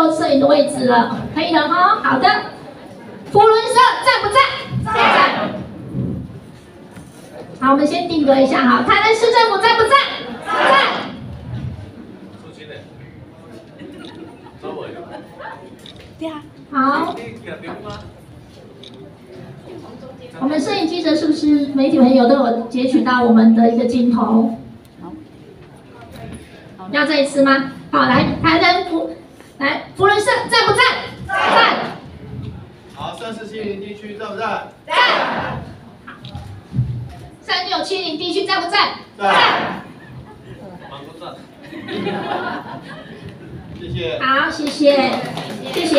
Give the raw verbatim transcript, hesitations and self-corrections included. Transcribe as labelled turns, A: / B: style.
A: 就摄影的位置了，可以了哈。好的，福伦社在不在？在。好，我们先定格一下哈。台南市政府在不在？在。
B: 对啊。
A: 好。我们摄影记者是不是媒体朋友都有截取到我们的一个镜头？要再一次吗？好，来，台南福，来福伦社在不在？在。
C: 好，三四七零地区在不在？
A: 在。好。三六七零地区在不在？
C: 在。蛮不在。谢谢。
A: 好，谢谢，谢谢。